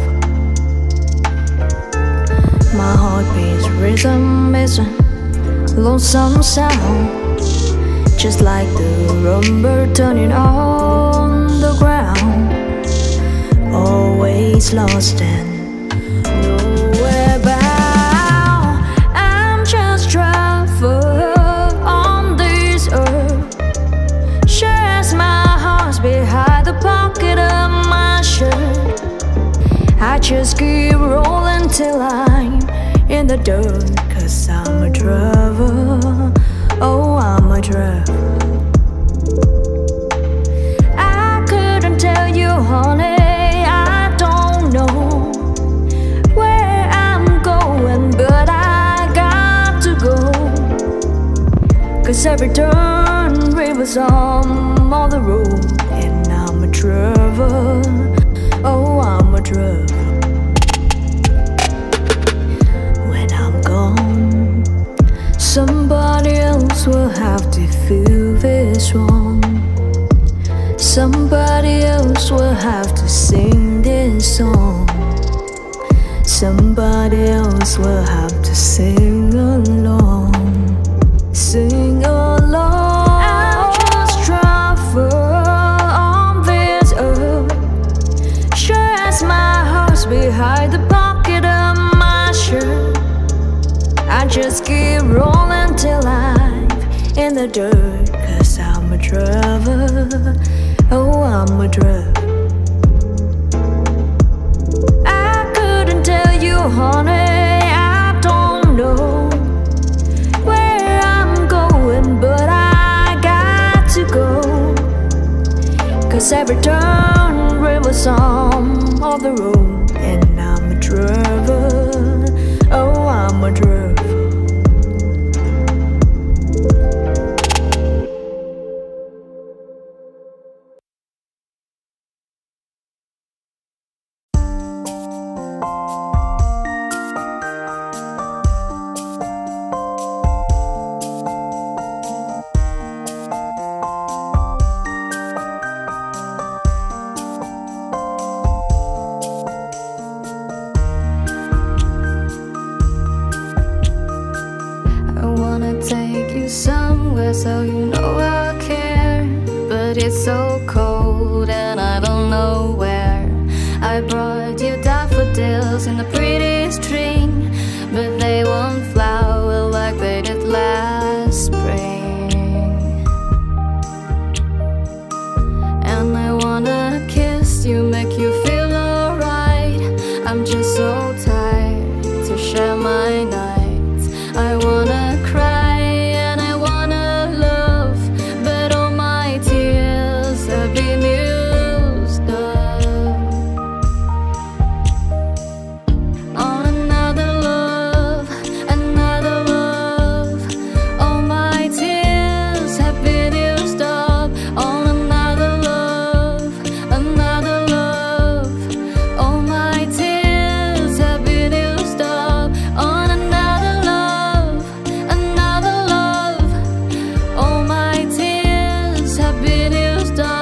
My heartbeat's rhythm is a lonesome sound, just like the rumble turning on the ground. Always lost and nowhere bound. I'm just travel on this earth, sure as my heart's behind the pocket of my shirt. I just keep rolling till I'm in the dirt, 'cause I'm a traveler. Oh, I'm a traveler. I couldn't tell you, honey, I don't know where I'm going, but I got to go. 'Cause every turn, river's on the road, and I'm a traveler. Oh, I'm a traveler. When I'm gone, somebody else will have to feel this wrong. Somebody else will have to sing this song. Somebody else will have to sing along. Sing along. I'm just travel on this earth, sure as my heart's behind the pocket of my shirt. I just keep rolling till I'm in the dirt, 'cause I'm a traveler. Oh, I'm a traveler. I couldn't tell you, honey, I don't know where I'm going, but I got to go. 'Cause every turn, river song on the road, and I'm a traveler. Oh, I'm a traveler. So you know I care, but it's so cold and I don't know where. I brought you daffodils in the pretty string, but they won't fly. I'm just so tired to share my nights. I wanna cry and I wanna love, but all my tears have been used up on another love, another love. All my tears have been used up on another love, another love. All my tears have been used up on another love, another love. All my tears have been used up.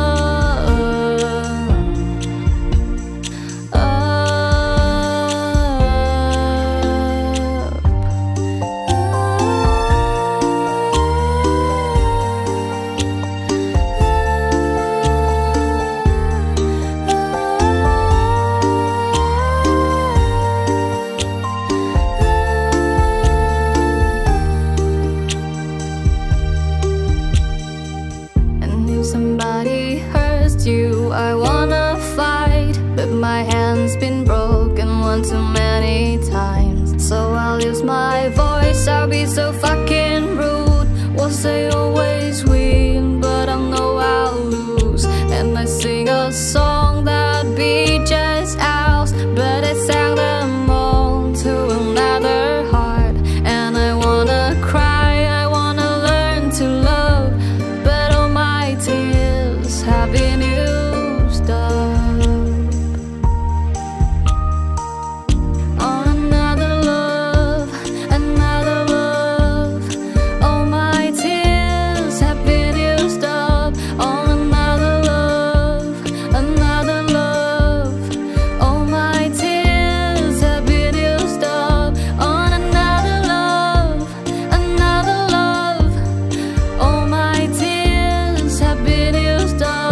And if somebody hurts you, I wanna fight, but my hand's been broken one too many times. So I'll use my voice, I'll be so fucking rude. Was I always win, but I know I'll lose. And I sing a song that be just ours, but I sang them all to another heart. And I wanna cry, I wanna learn to love, but all my tears have been used up on another love, another love. All my tears have been used up on another love, another love. All my tears have been used up on another love, another love. All my tears have been used up.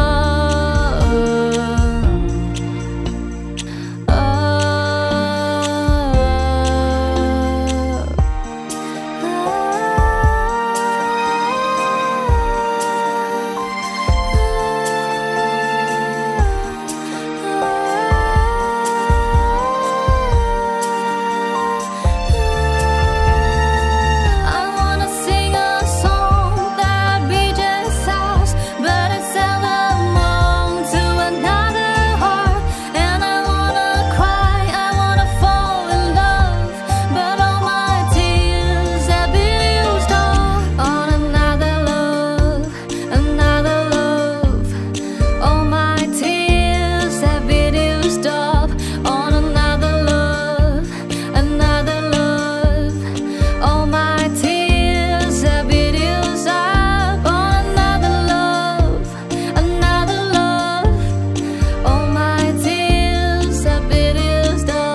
I wanna sing a song that be just ours, but I sell them all to another heart. And I wanna cry, I wanna fall in love, but all my tears have been used up on another love, another love. All my tears have been used up on another love, another love. All my tears have been used up on another love, another love. All my tears have been used up.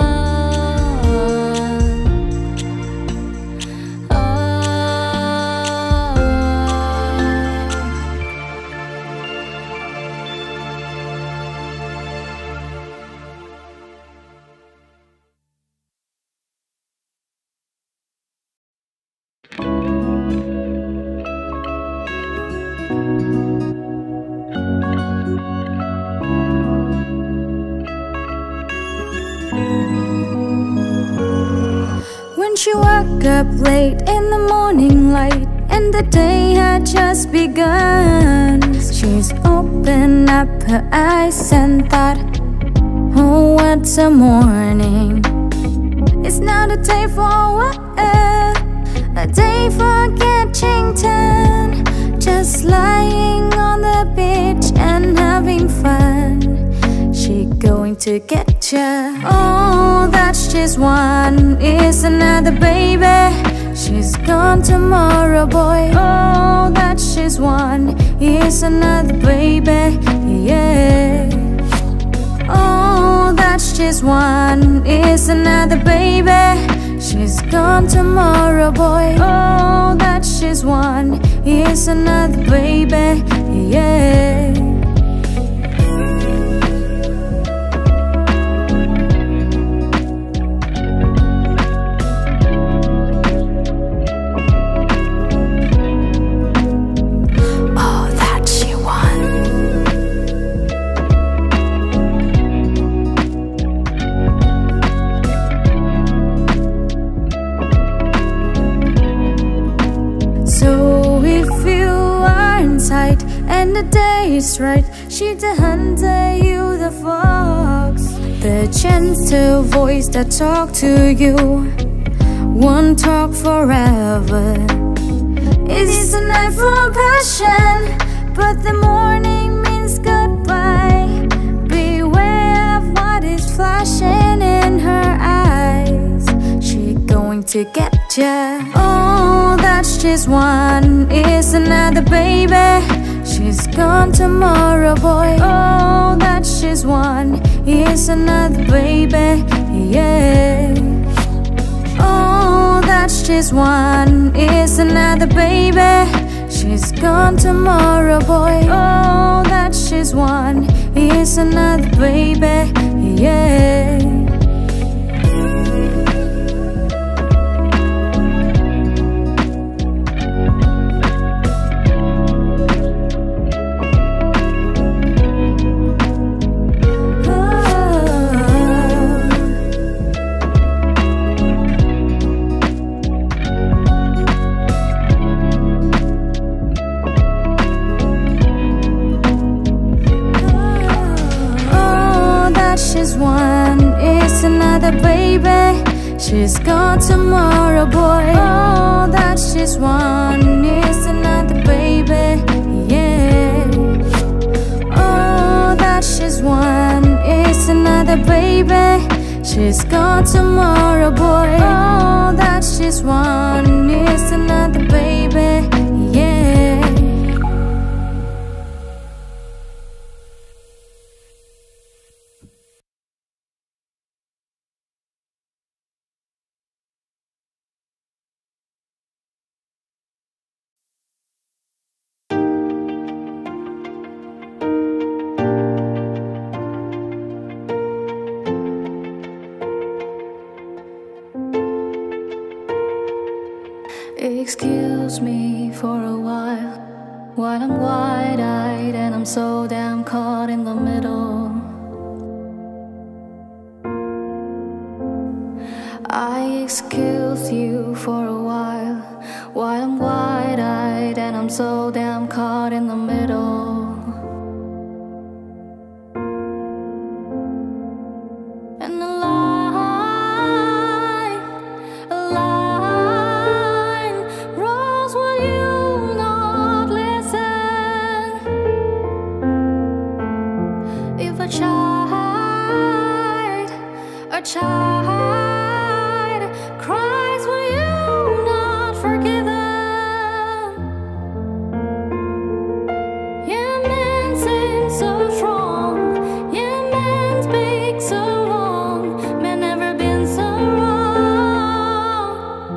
When she woke up late in the morning light, and the day had just begun, she's opened up her eyes and thought, oh, what's a morning? It's not a day for what? A day for catching tan, just lying on the beach and having fun. She going to get ya. Oh, that's just one. Is another baby. She's gone tomorrow, boy. Oh, that's just one. Is another baby. Yeah. Oh, that's just one. Is another baby. She's gone tomorrow, boy. Oh, that's just one. Is another baby. Yeah. the day is right, she'd hand you the fox. The gentle voice that talk to you won't talk forever. It is a night for passion, but the morning means goodbye. Beware of what is flashing in her eyes. She going to get ya. Oh, that's just one, is another baby. She's gone tomorrow, boy. Oh, that's just one, is another baby, yeah. Oh, that's just one, is another baby. She's gone tomorrow, boy. Oh, that's just one, is another baby, yeah. Another baby, she's gone tomorrow, boy. Oh, that's just one, is another baby, yeah. Oh, that's just one, is another baby. She's gone tomorrow, boy. Oh, that's just one, is another baby, yeah. Excuse me for a while I'm wide-eyed and I'm so damn caught in the middle. I excuse you for a while I'm wide-eyed and I'm so damn caught in the middle. And the line rose, will you not listen? If a child cries, will you not forgive them? Yeah, men seem so strong, yeah, men speak so long, men never been so wrong.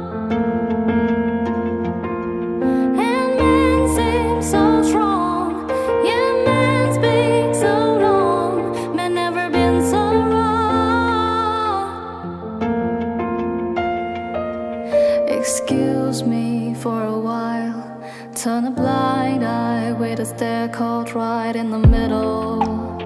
And men seem so strong, yeah, men speak so long, men never been so wrong. Excuse me for a while, turn a blind eye with a stare caught right in the middle.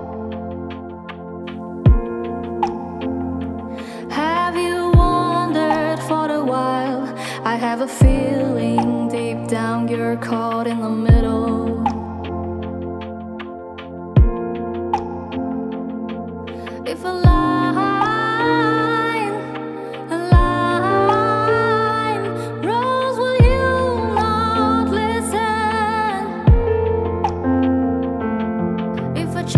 Have you wondered for a while? I have a feeling deep down you're caught in the middle. If a line rose, will you not listen? If a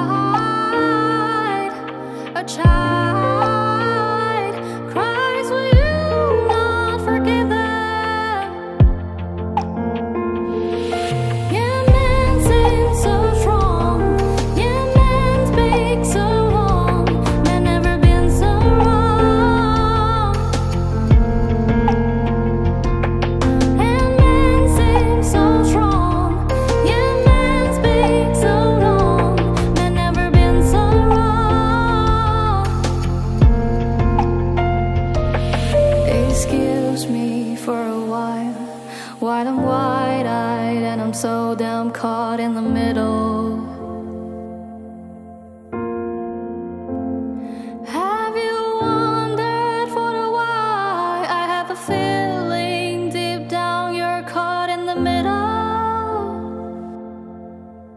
child cries, will you not forgive them? Yeah, men seem so strong, yeah, men speak so long, men never been so wrong. And men seem so strong, yeah, men speak so long, men never been so wrong. Excuse me for a while I'm wide-eyed and I'm so damn caught in the middle. Have you wondered for a while? I have a feeling deep down you're caught in the middle.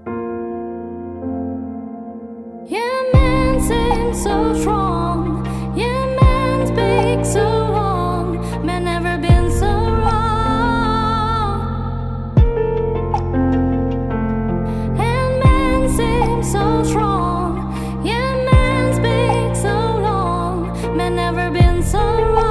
may never been so wrong.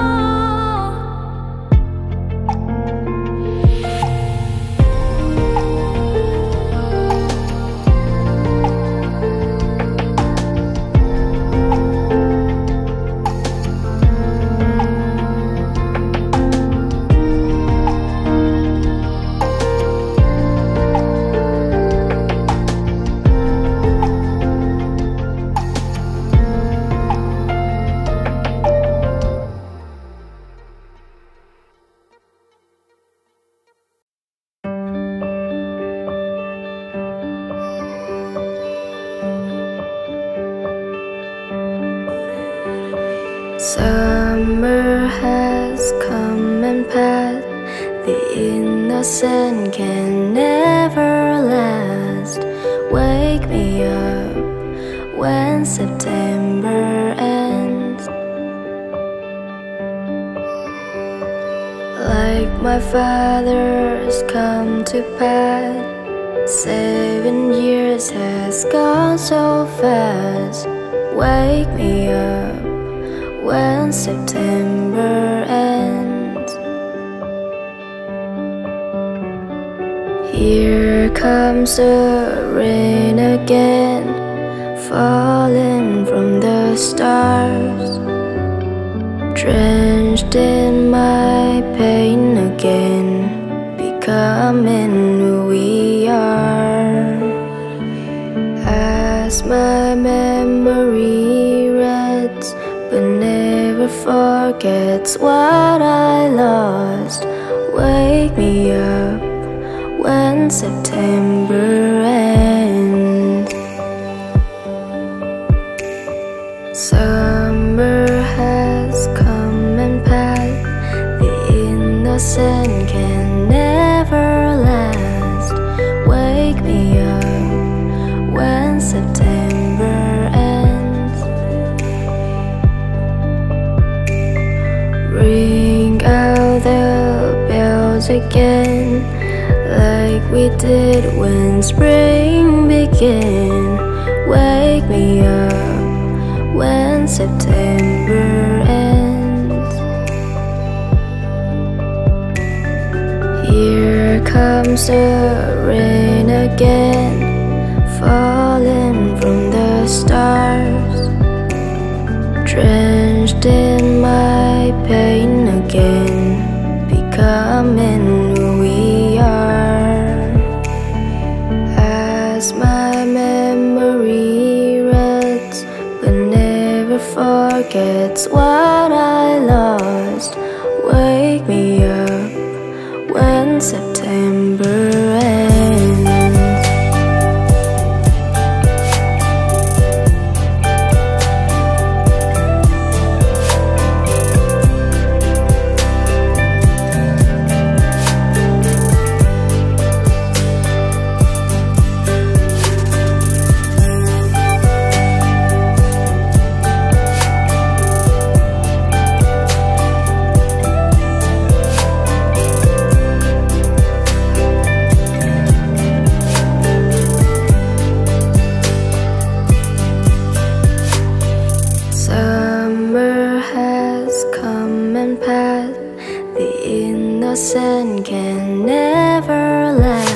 Summer has come and passed. The innocent can never last. Wake me up when September ends. Like my father's come to pass. 7 years has gone so fast. Wake me up when September ends. Here comes the rain again, falling from the stars, drenched in my pain again, becoming who we are. As my memory rests, but never forgets what I lost. Wake me up when September ends. Summer has come and passed. The innocent can never last. Wake me up when September ends. Ring out the bells again, like we did when spring began. Wake me up when September ends. Here comes the rain again, falling from the stars, drenched in my pain again, becoming who we are. As my memory rests, but never forgets what I lost. Wake me up when September ends. Can never last.